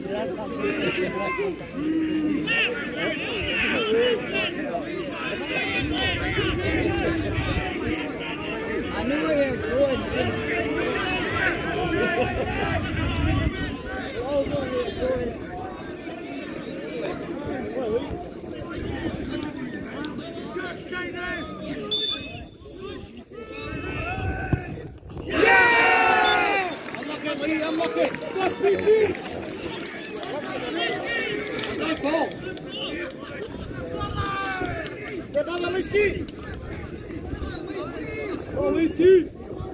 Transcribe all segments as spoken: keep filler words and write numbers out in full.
I knew where you were going. We're all going where you're going. Yes! Unlock it, Lee, unlock it! Go, P C! No ball! Go down the Liski! Oh, Liski!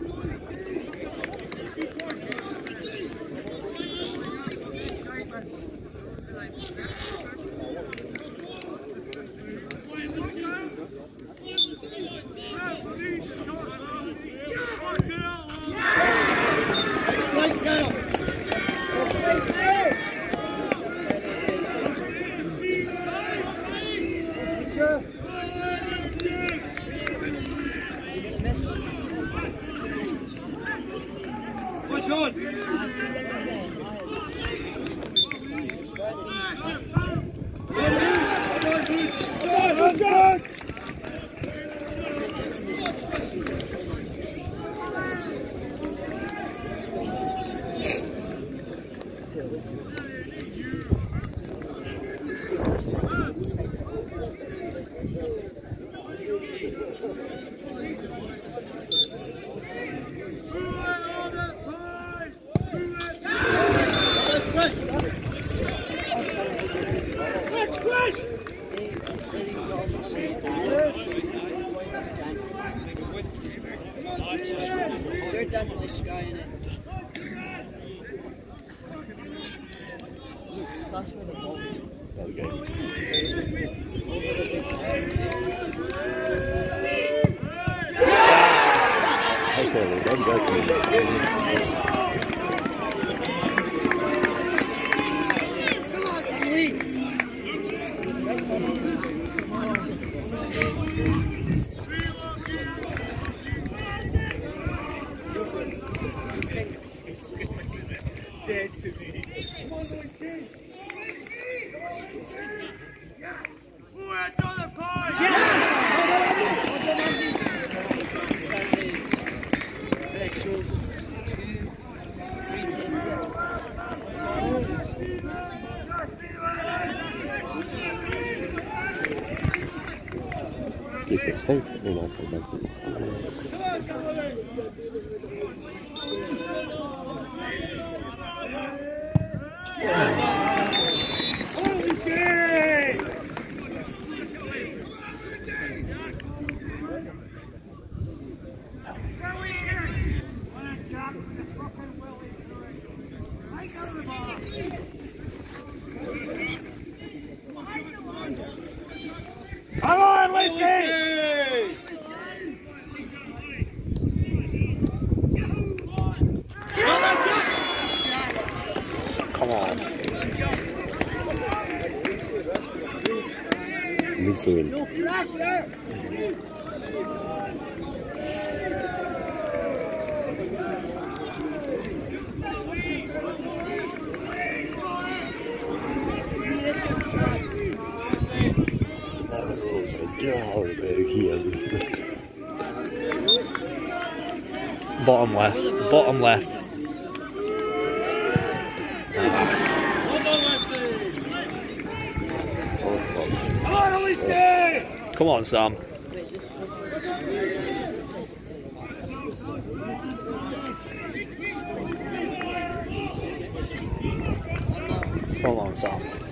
Push on! They're definitely skying it. Flash with the ball. There we go. Okay, well, there we go. Dead to me. Come on, boys, stay. Who had another point? Keep it safe. We're not going back. Holy shit! Come on, Liski! Come on. Me soon. No pressure! Bottom left, bottom left. Come on, Sam. Come on, Sam.